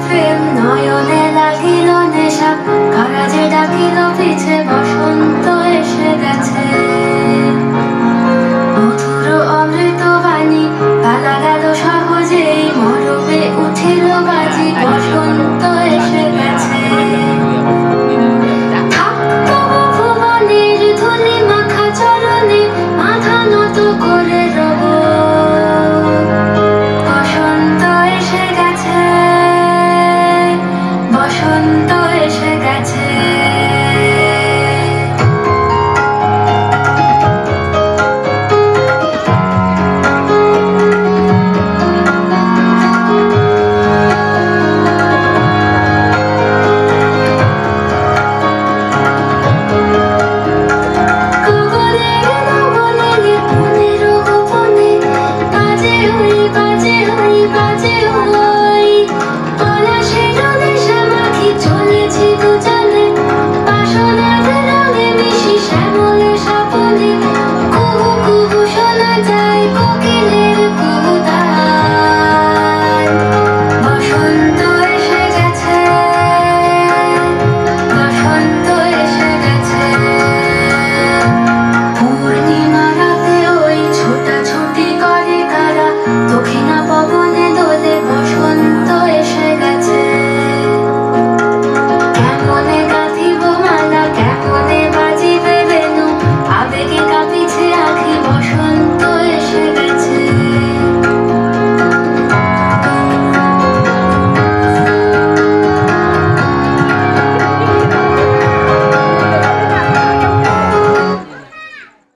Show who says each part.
Speaker 1: প্রেম নয়নে লাগিল নেশা, কারা যে ডাকিল পিছে বসন্ত এসে গেছে। মধুর অমৃত বাণী পালা গেল সহজেই, মরমে উঠিল বাণী